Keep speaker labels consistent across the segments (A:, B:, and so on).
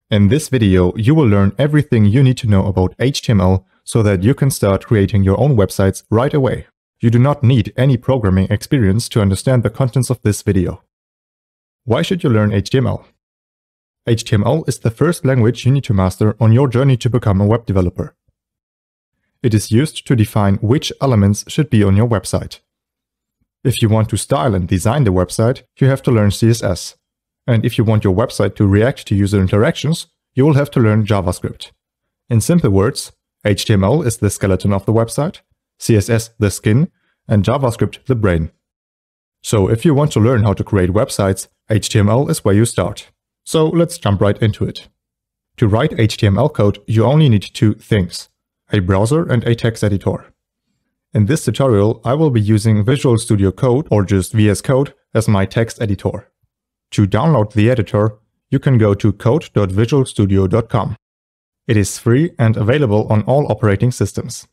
A: In this video, you will learn everything you need to know about HTML so that you can start creating your own websites right away. You do not need any programming experience to understand the contents of this video. Why should you learn HTML? HTML is the first language you need to master on your journey to become a web developer. It is used to define which elements should be on your website. If you want to style and design the website, you have to learn CSS. And if you want your website to react to user interactions, you will have to learn JavaScript. In simple words, HTML is the skeleton of the website, CSS the skin, and JavaScript the brain. So if you want to learn how to create websites, HTML is where you start. So let's jump right into it. To write HTML code, you only need two things: a browser and a text editor. In this tutorial, I will be using Visual Studio Code, or just VS Code, as my text editor. To download the editor, you can go to code.visualstudio.com. It is free and available on all operating systems.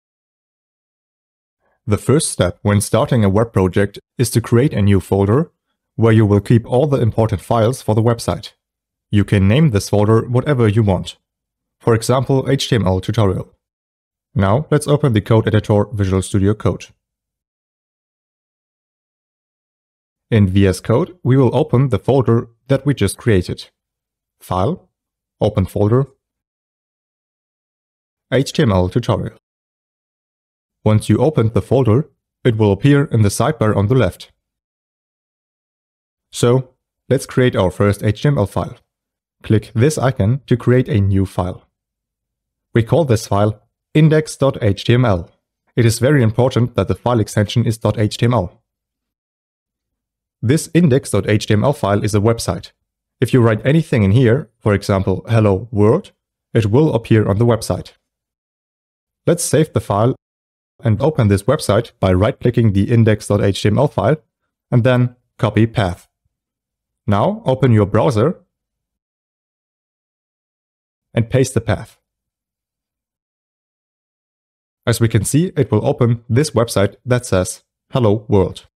A: The first step when starting a web project is to create a new folder where you will keep all the important files for the website. You can name this folder whatever you want. For example, HTML tutorial. Now let's open the code editor Visual Studio Code. In VS Code, we will open the folder that we just created. File, Open Folder, HTML tutorial. Once you open the folder, it will appear in the sidebar on the left. So, let's create our first HTML file. Click this icon to create a new file. We call this file index.html. It is very important that the file extension is .html. This index.html file is a website. If you write anything in here, for example, hello world, it will appear on the website. Let's save the file and open this website by right-clicking the index.html file and then copy path. Now open your browser and paste the path. As we can see, it will open this website that says hello world.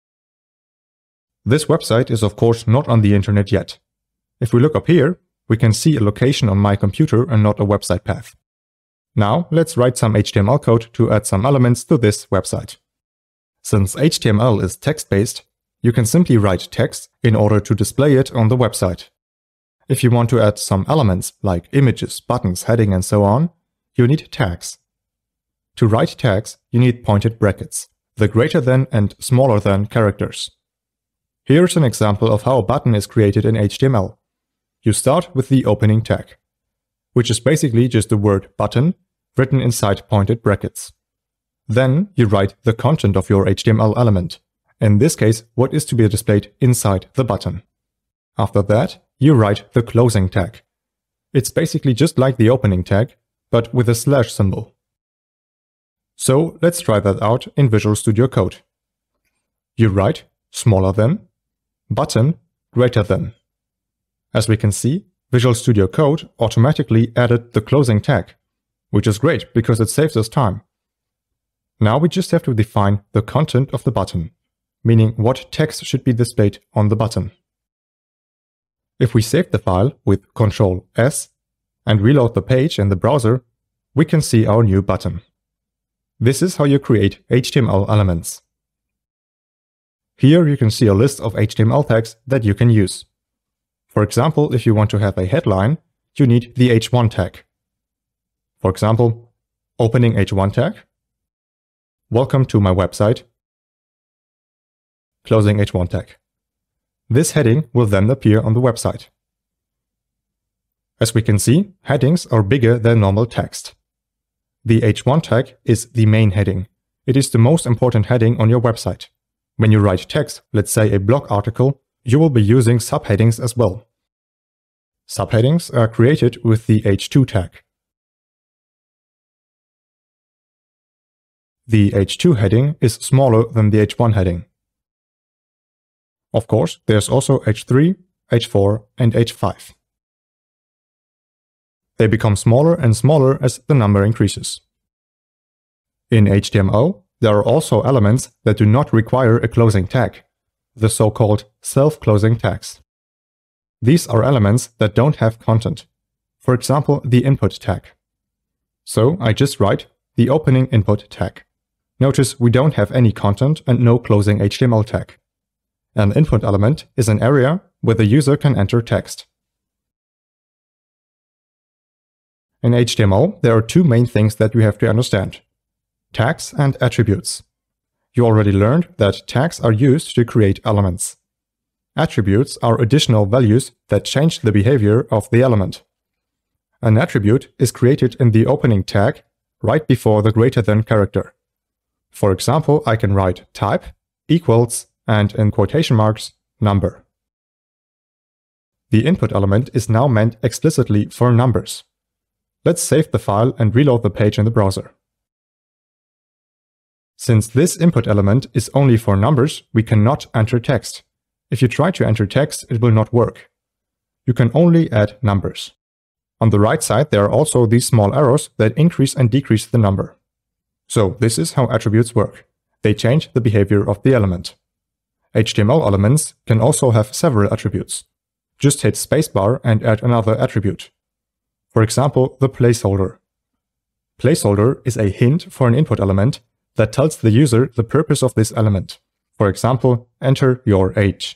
A: This website is of course not on the internet yet. If we look up here, we can see a location on my computer and not a website path. Now let's write some HTML code to add some elements to this website. Since HTML is text-based, you can simply write text in order to display it on the website. If you want to add some elements like images, buttons, heading and so on, you need tags. To write tags, you need pointed brackets, the greater than and smaller than characters. Here's an example of how a button is created in HTML. You start with the opening tag, which is basically just the word button written inside pointed brackets. Then you write the content of your HTML element, in this case what is to be displayed inside the button. After that, you write the closing tag. It's basically just like the opening tag, but with a slash symbol. So let's try that out in Visual Studio Code. You write smaller than, button greater than. As we can see, Visual Studio Code automatically added the closing tag, which is great because it saves us time. Now we just have to define the content of the button, meaning what text should be displayed on the button. If we save the file with Ctrl S and reload the page in the browser, we can see our new button. This is how you create HTML elements. Here you can see a list of HTML tags that you can use. For example, if you want to have a headline, you need the h1 tag. For example, opening h1 tag, welcome to my website, closing h1 tag. This heading will then appear on the website. As we can see, headings are bigger than normal text. The h1 tag is the main heading. It is the most important heading on your website. When you write text, let's say a blog article, you will be using subheadings as well. Subheadings are created with the h2 tag. The h2 heading is smaller than the h1 heading. Of course, there's also h3, h4 and h5. They become smaller and smaller as the number increases. In HTML, there are also elements that do not require a closing tag, the so-called self-closing tags. These are elements that don't have content. for example, the input tag. So I just write the opening input tag. Notice we don't have any content and no closing HTML tag. An input element is an area where the user can enter text. In HTML, there are two main things that we have to understand: tags and attributes. You already learned that tags are used to create elements. Attributes are additional values that change the behavior of the element. An attribute is created in the opening tag right before the greater than character. For example, I can write type equals and in quotation marks number. The input element is now meant explicitly for numbers. Let's save the file and reload the page in the browser. Since this input element is only for numbers, we cannot enter text. If you try to enter text, it will not work. You can only add numbers. On the right side, there are also these small arrows that increase and decrease the number. So this is how attributes work. They change the behavior of the element. HTML elements can also have several attributes. Just hit spacebar and add another attribute. For example, the placeholder. Placeholder is a hint for an input element that tells the user the purpose of this element. For example, enter your age.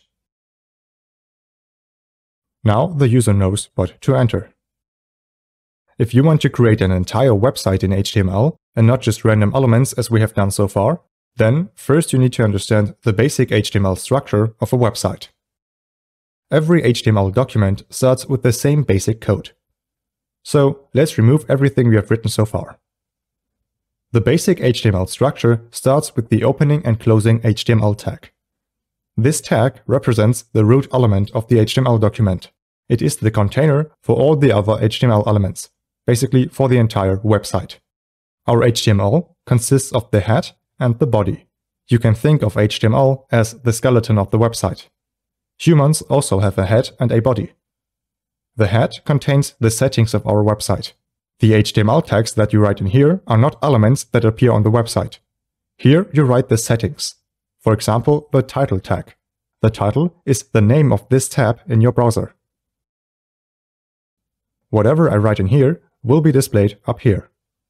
A: Now the user knows what to enter. If you want to create an entire website in HTML and not just random elements as we have done so far, then first you need to understand the basic HTML structure of a website. Every HTML document starts with the same basic code. So let's remove everything we have written so far. The basic HTML structure starts with the opening and closing HTML tag. This tag represents the root element of the HTML document. It is the container for all the other HTML elements, basically for the entire website. Our HTML consists of the head and the body. You can think of HTML as the skeleton of the website. Humans also have a head and a body. The head contains the settings of our website. The HTML tags that you write in here are not elements that appear on the website. Here you write the settings. For example, the title tag. The title is the name of this tab in your browser. Whatever I write in here will be displayed up here.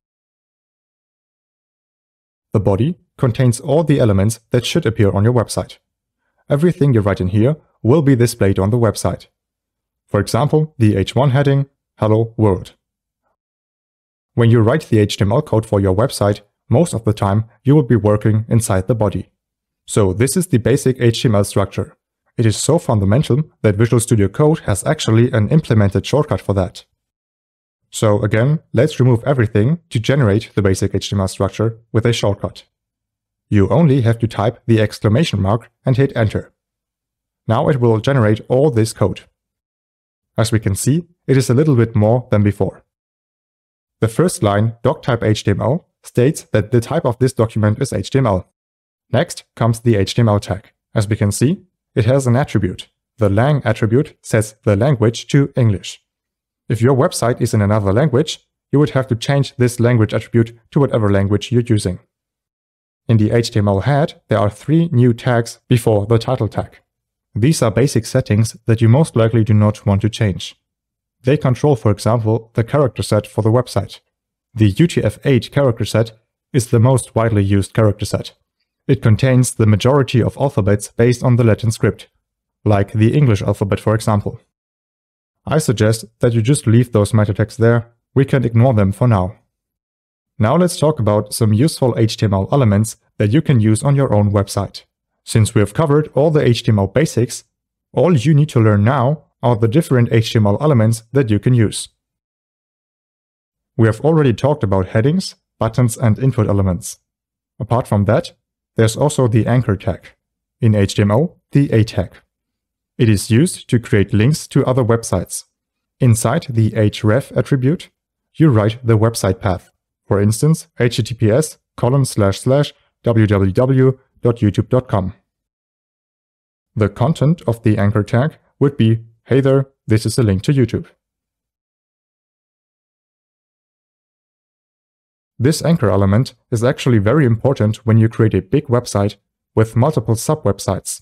A: The body contains all the elements that should appear on your website. Everything you write in here will be displayed on the website. For example, the H1 heading, Hello World. When you write the HTML code for your website, most of the time you will be working inside the body. So this is the basic HTML structure. It is so fundamental that Visual Studio Code has actually an implemented shortcut for that. So again, let's remove everything to generate the basic HTML structure with a shortcut. You only have to type the exclamation mark and hit enter. Now it will generate all this code. As we can see, it is a little bit more than before. The first line, doctype HTML, states that the type of this document is HTML. Next comes the HTML tag. As we can see, it has an attribute. The lang attribute sets the language to English. If your website is in another language, you would have to change this language attribute to whatever language you're using. In the HTML head, there are 3 new tags before the title tag. These are basic settings that you most likely do not want to change. They control, for example, the character set for the website. The UTF-8 character set is the most widely used character set. It contains the majority of alphabets based on the Latin script, like the English alphabet, for example. I suggest that you just leave those meta tags there. We can ignore them for now. Now let's talk about some useful HTML elements that you can use on your own website. Since we have covered all the HTML basics, all you need to learn now are the different HTML elements that you can use. We have already talked about headings, buttons, and input elements. Apart from that, there's also the anchor tag. In HTML, the A tag. It is used to create links to other websites. Inside the href attribute, you write the website path. For instance, https://www.youtube.com. The content of the anchor tag would be, hey there, this is a link to YouTube. This anchor element is actually very important when you create a big website with multiple sub-websites.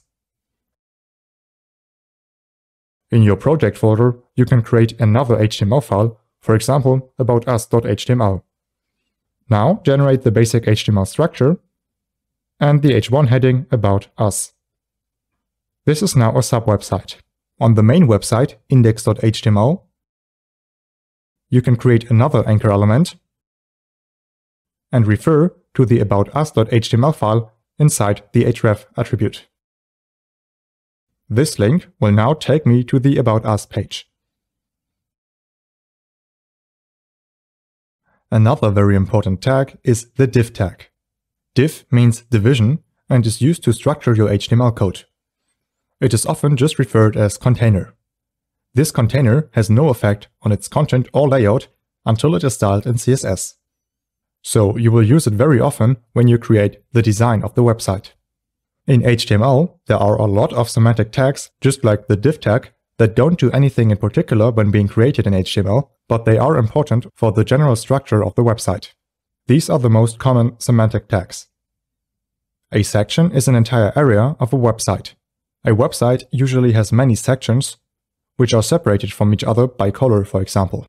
A: In your project folder, you can create another HTML file for example, aboutus.html. Now generate the basic HTML structure and the h1 heading About Us. This is now a sub-website. On the main website, index.html, you can create another anchor element and refer to the aboutus.html file inside the href attribute. This link will now take me to the About Us page. Another very important tag is the div tag. Div means division and is used to structure your HTML code. It is often just referred as container. This container has no effect on its content or layout until it is styled in CSS. So you will use it very often when you create the design of the website. In HTML, there are a lot of semantic tags, just like the div tag, that don't do anything in particular when being created in HTML, but they are important for the general structure of the website. These are the most common semantic tags. A section is an entire area of a website. A website usually has many sections, which are separated from each other by color, for example.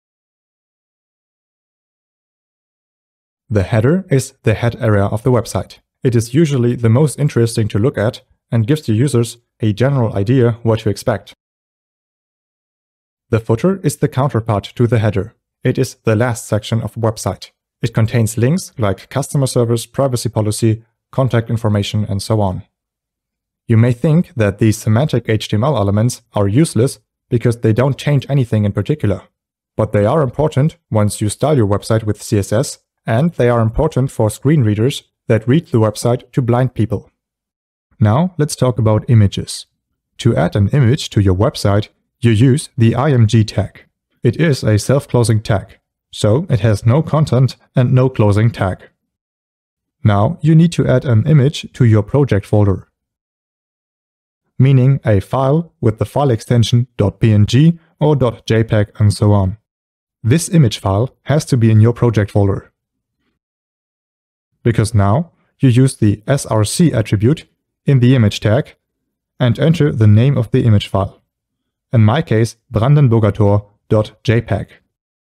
A: The header is the head area of the website. It is usually the most interesting to look at and gives the users a general idea what to expect. The footer is the counterpart to the header. It is the last section of a website. It contains links like customer service, privacy policy, contact information, and so on. You may think that these semantic HTML elements are useless because they don't change anything in particular. But they are important once you style your website with CSS, and they are important for screen readers that read the website to blind people. Now let's talk about images. To add an image to your website, you use the img tag. It is a self-closing tag, so it has no content and no closing tag. Now you need to add an image to your project folder, meaning a file with the file extension .png or .jpeg and so on. This image file has to be in your project folder, because now you use the src attribute in the image tag and enter the name of the image file. In my case, brandenburgertor.jpg.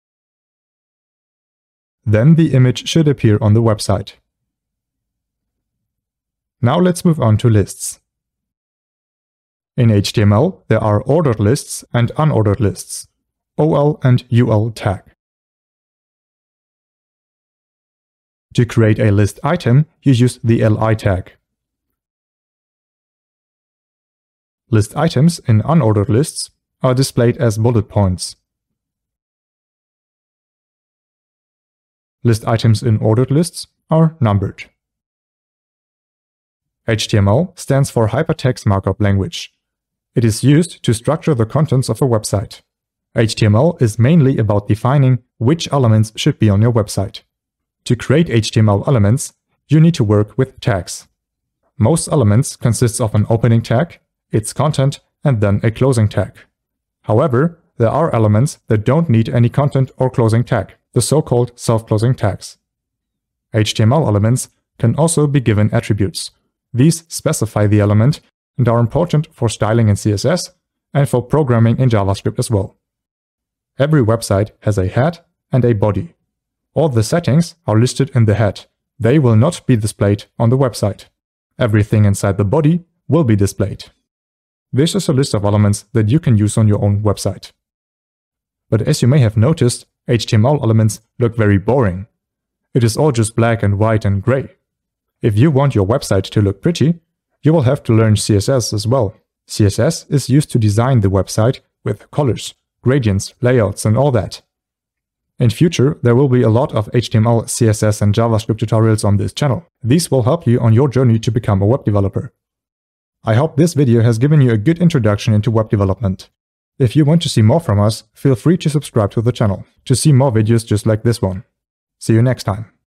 A: Then the image should appear on the website. Now let's move on to lists. In HTML, there are ordered lists and unordered lists, OL and UL tag. To create a list item, you use the li tag. List items in unordered lists are displayed as bullet points. List items in ordered lists are numbered. HTML stands for Hypertext Markup Language. It is used to structure the contents of a website. HTML is mainly about defining which elements should be on your website. To create HTML elements, you need to work with tags. Most elements consist of an opening tag, its content, and then a closing tag. However, there are elements that don't need any content or closing tag, the so-called self-closing tags. HTML elements can also be given attributes. These specify the element and are important for styling in CSS and for programming in JavaScript as well. Every website has a head and a body. All the settings are listed in the head. They will not be displayed on the website. Everything inside the body will be displayed. This is a list of elements that you can use on your own website. But as you may have noticed, HTML elements look very boring. It is all just black and white and gray. If you want your website to look pretty, you will have to learn CSS as well. CSS is used to design the website with colors, gradients, layouts, and all that. In future, there will be a lot of HTML, CSS, and JavaScript tutorials on this channel. These will help you on your journey to become a web developer. I hope this video has given you a good introduction into web development. If you want to see more from us, feel free to subscribe to the channel to see more videos just like this one. See you next time.